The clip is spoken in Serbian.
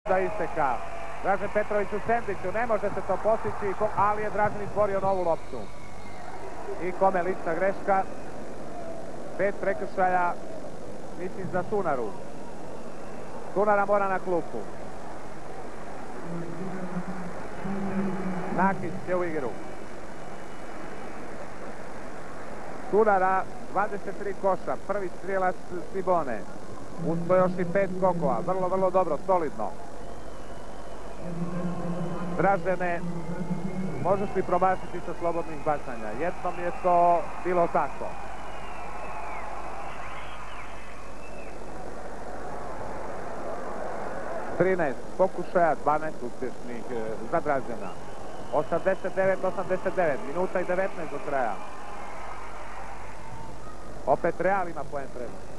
Da isteka. Dražen Petrović u sendviču, ne može se to postići, ali je Dražen izborio novu loptu. I kome lična greška? 5 prekršaja, mislim za Tunaru. Tunara mora na klupu. Nakić je u igru. Tunara 23 koša, prvi strijelac Cibone. Usto još i 5 skokova, vrlo dobro, solidno. Dražene, možeš li promašiti sa slobodnih bacanja? Jednom je to bilo tako. Trinaest pokušaja, 12 uspješnih za Dražena. 89-89, minuta i 19 do kraja. Opet Real ima poen prednost.